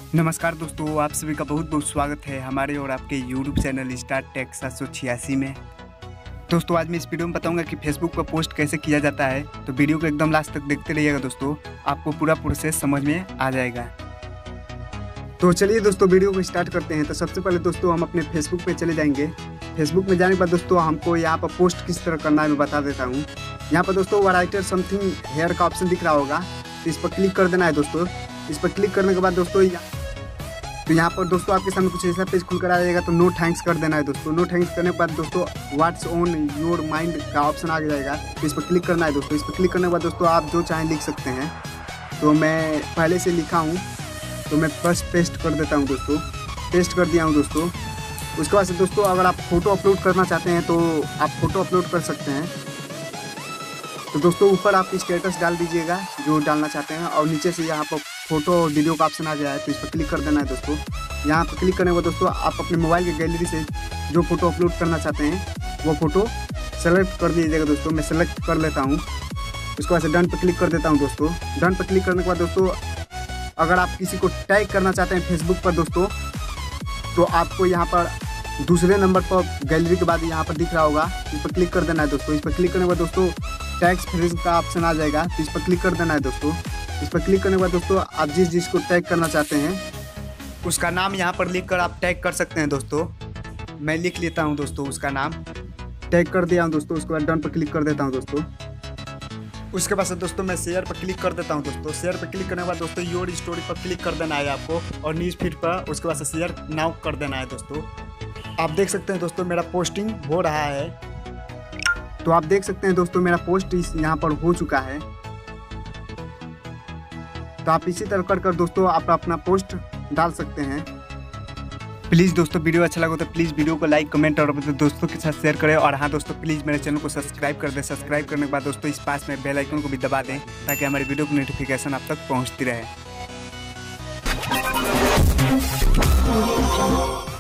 नमस्कार दोस्तों, आप सभी का बहुत बहुत स्वागत है हमारे और आपके यूट्यूब चैनल स्टार टेक 786 में। दोस्तों आज मैं इस वीडियो में बताऊंगा कि फेसबुक पर पोस्ट कैसे किया जाता है, तो वीडियो को एकदम लास्ट तक देखते रहिएगा दोस्तों, आपको पूरा प्रोसेस समझ में आ जाएगा। तो चलिए दोस्तों वीडियो को स्टार्ट करते हैं। तो सबसे पहले दोस्तों हम अपने फेसबुक पे चले जाएंगे। फेसबुक में जाने के बाद दोस्तों हमको यहाँ पर पोस्ट किस तरह करना है मैं बता देता हूँ। यहाँ पर दोस्तों राइटर समथिंग हेयर का ऑप्शन दिख रहा होगा, तो इस पर क्लिक कर देना है दोस्तों। इस पर क्लिक करने के बाद दोस्तों यहाँ पर दोस्तों आपके सामने कुछ ऐसा पेज खुल कर आ जाएगा, तो नो थैंक्स कर देना है दोस्तों। नो थैंक्स करने के बाद दोस्तों व्हाट्स ऑन योर माइंड का ऑप्शन आ जाएगा, तो इस पर क्लिक करना है दोस्तों। इस पर क्लिक करने के बाद दोस्तों आप जो चाहें लिख सकते हैं। तो मैं पहले से लिखा हूँ, तो मैं फर्स्ट पेस्ट कर देता हूँ दोस्तों। पेस्ट कर दिया हूँ दोस्तों। उसके बाद से दोस्तों अगर आप फोटो अपलोड करना चाहते हैं तो आप फोटो अपलोड कर सकते हैं। तो दोस्तों ऊपर आप स्टेटस डाल दीजिएगा जो डालना चाहते हैं, और नीचे से यहाँ पर फोटो और वीडियो का ऑप्शन आ गया है, तो इस पर क्लिक कर देना है दोस्तों। यहाँ पर क्लिक करने के बाद दोस्तों आप अपने मोबाइल की गैलरी से जो फोटो अपलोड करना चाहते हैं वो फोटो सेलेक्ट कर दीजिएगा दोस्तों। मैं सेलेक्ट कर लेता हूँ। उसके बाद से डन पर क्लिक कर देता हूँ दोस्तों। डन पर क्लिक करने के बाद दोस्तों अगर आप किसी को टैग करना चाहते हैं फेसबुक पर दोस्तों, तो आपको यहाँ पर दूसरे नंबर पर गैलरी के बाद यहाँ पर दिख रहा होगा, इस पर क्लिक कर देना है दोस्तों। इस पर क्लिक करने के बाद दोस्तों टैग्स फ्रेंड्स का ऑप्शन आ जाएगा, तो इस पर क्लिक कर देना है दोस्तों। इस पर क्लिक करने के बाद दोस्तों आप जिसको टैग करना चाहते हैं उसका नाम यहाँ पर लिख कर आप टैग कर सकते हैं दोस्तों। मैं लिख लेता हूँ दोस्तों, उसका नाम टैग कर दिया हूँ दोस्तों। उसके बाद डन पर क्लिक कर देता हूँ दोस्तों। उसके बाद से दोस्तों मैं शेयर पर क्लिक कर देता हूँ दोस्तों। शेयर पर क्लिक करने के बाद दोस्तों योर स्टोरी पर क्लिक कर देना है आपको, और न्यूज़ फीड पर उसके बाद से शेयर नाउ कर देना है दोस्तों। आप देख सकते हैं दोस्तों मेरा पोस्टिंग हो रहा है। तो आप देख सकते हैं दोस्तों मेरा पोस्ट यहाँ पर हो चुका है। तो आप इसी तरह कर दोस्तों आप अपना पोस्ट डाल सकते हैं। प्लीज़ दोस्तों वीडियो अच्छा लगा तो प्लीज़ वीडियो को लाइक कमेंट और अपने दोस्तों के साथ शेयर करें। और हाँ दोस्तों प्लीज़ मेरे चैनल को सब्सक्राइब कर दें। सब्सक्राइब करने के बाद दोस्तों इस पास में बेल आइकन को भी दबा दें, ताकि हमारी वीडियो की नोटिफिकेशन आप तक पहुँचती रहे।